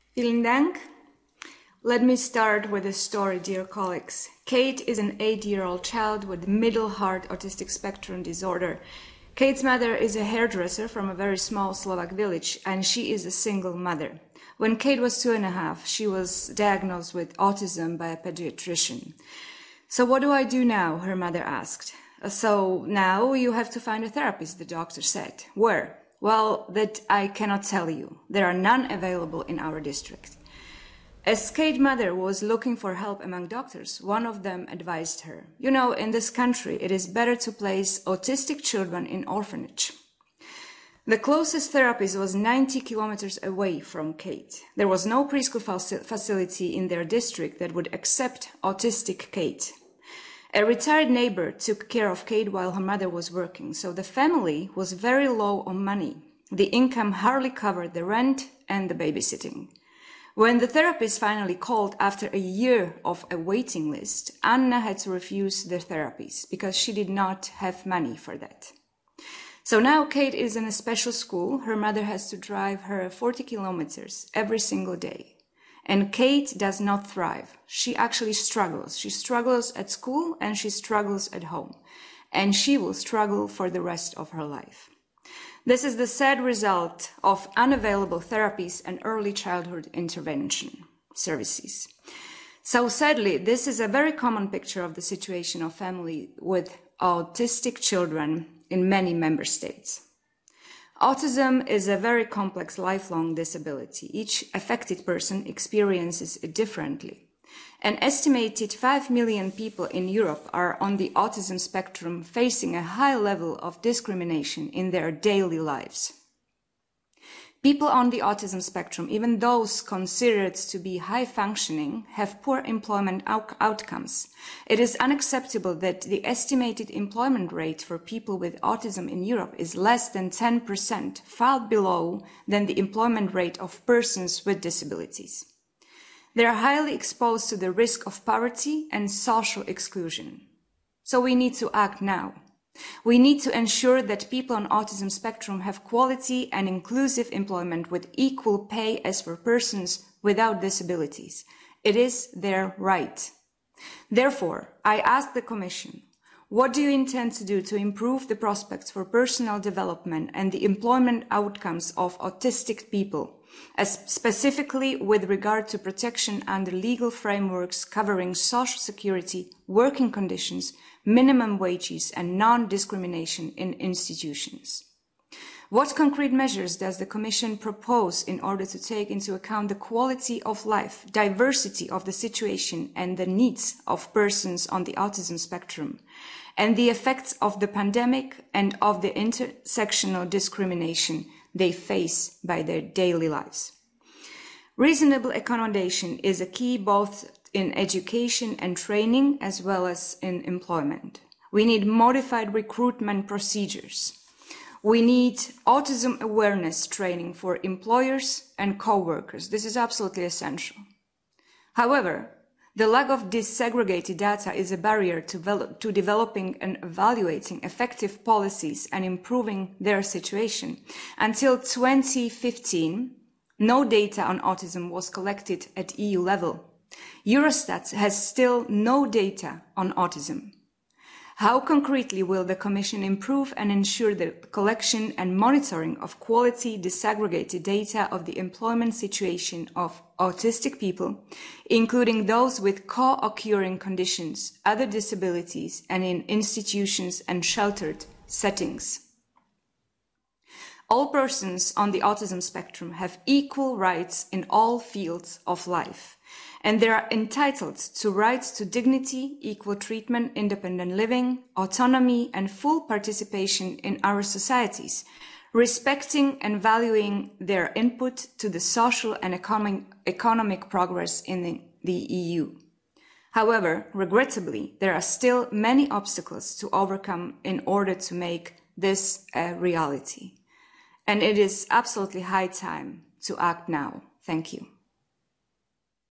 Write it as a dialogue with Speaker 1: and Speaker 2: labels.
Speaker 1: Vielen Dank. Let me start with a story, dear colleagues. Kate is an 8-year-old child with middle heart autistic spectrum disorder. Kate's mother is a hairdresser from a very small Slovak village, and she is a single mother. When Kate was 2.5, she was diagnosed with autism by a pediatrician. So what do I do now? Her mother asked. So now you have to find a therapist, the doctor said. Where? Well, that I cannot tell you. There are none available in our district. As Kate's mother was looking for help among doctors, one of them advised her, you know, in this country, it is better to place autistic children in orphanage. The closest therapist was 90 kilometers away from Kate. There was no preschool facility in their district that would accept autistic Kate. A retired neighbor took care of Kate while her mother was working, so the family was very low on money. The income hardly covered the rent and the babysitting. When the therapist finally called after a year of a waiting list, Anna had to refuse the therapies because she did not have money for that. So now Kate is in a special school. Her mother has to drive her 40 kilometers every single day. And Kate does not thrive. She actually struggles. She struggles at school and she struggles at home. And she will struggle for the rest of her life. This is the sad result of unavailable therapies and early childhood intervention services. So sadly, this is a very common picture of the situation of family with autistic children in many member states. Autism is a very complex lifelong disability. Each affected person experiences it differently. An estimated 5 million people in Europe are on the autism spectrum, facing a high level of discrimination in their daily lives. People on the autism spectrum, even those considered to be high functioning, have poor employment outcomes. It is unacceptable that the estimated employment rate for people with autism in Europe is less than 10%, far below than the employment rate of persons with disabilities. They are highly exposed to the risk of poverty and social exclusion. So we need to act now. We need to ensure that people on autism spectrum have quality and inclusive employment with equal pay as for persons without disabilities. It is their right. Therefore, I ask the Commission, what do you intend to do to improve the prospects for personal development and the employment outcomes of autistic people, as specifically with regard to protection under legal frameworks covering social security, working conditions, minimum wages and non-discrimination in institutions? What concrete measures does the Commission propose in order to take into account the quality of life, diversity of the situation and the needs of persons on the autism spectrum, and the effects of the pandemic and of the intersectional discrimination they face by their daily lives? Reasonable accommodation is a key both in education and training as well as in employment. We need modified recruitment procedures. We need autism awareness training for employers and co-workers. This is absolutely essential. However, the lack of disaggregated data is a barrier to developing and evaluating effective policies and improving their situation. Until 2015, no data on autism was collected at EU level. Eurostat has still no data on autism. How concretely will the Commission improve and ensure the collection and monitoring of quality disaggregated data of the employment situation of autistic people, including those with co-occurring conditions, other disabilities, and in institutions and sheltered settings? All persons on the autism spectrum have equal rights in all fields of life, and they are entitled to rights to dignity, equal treatment, independent living, autonomy, and full participation in our societies, respecting and valuing their input to the social and economic progress in the EU. However, regrettably, there are still many obstacles to overcome in order to make this a reality. And it is absolutely high time to act now. Thank you.